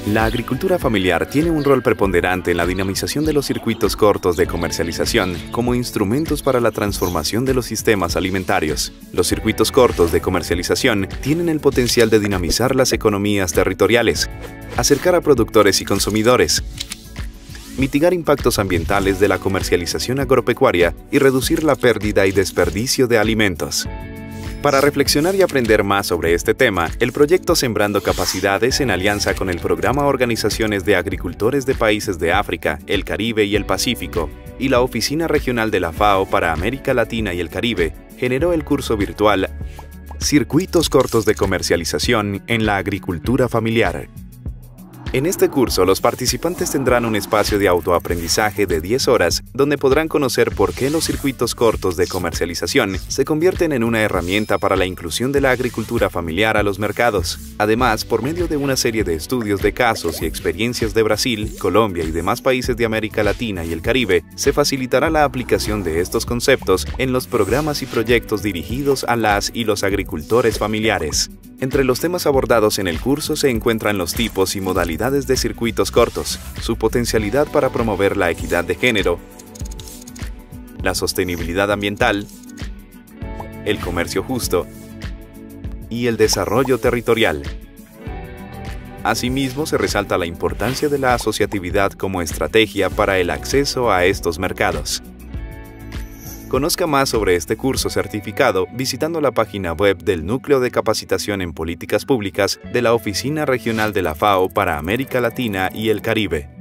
La agricultura familiar tiene un rol preponderante en la dinamización de los circuitos cortos de comercialización como instrumentos para la transformación de los sistemas alimentarios. Los circuitos cortos de comercialización tienen el potencial de dinamizar las economías territoriales, acercar a productores y consumidores, mitigar impactos ambientales de la comercialización agropecuaria y reducir la pérdida y desperdicio de alimentos. Para reflexionar y aprender más sobre este tema, el proyecto Sembrando Capacidades, en alianza con el Programa Organizaciones de Agricultores de Países de África, el Caribe y el Pacífico, y la Oficina Regional de la FAO para América Latina y el Caribe, generó el curso virtual Circuitos Cortos de Comercialización en la Agricultura Familiar. En este curso, los participantes tendrán un espacio de autoaprendizaje de 10 horas, donde podrán conocer por qué los circuitos cortos de comercialización se convierten en una herramienta para la inclusión de la agricultura familiar a los mercados. Además, por medio de una serie de estudios de casos y experiencias de Brasil, Colombia y demás países de América Latina y el Caribe, se facilitará la aplicación de estos conceptos en los programas y proyectos dirigidos a las y los agricultores familiares. Entre los temas abordados en el curso se encuentran los tipos y modalidades de circuitos cortos, su potencialidad para promover la equidad de género, la sostenibilidad ambiental, el comercio justo y el desarrollo territorial. Asimismo, se resalta la importancia de la asociatividad como estrategia para el acceso a estos mercados. Conozca más sobre este curso certificado visitando la página web del Núcleo de Capacitación en Políticas Públicas de la Oficina Regional de la FAO para América Latina y el Caribe.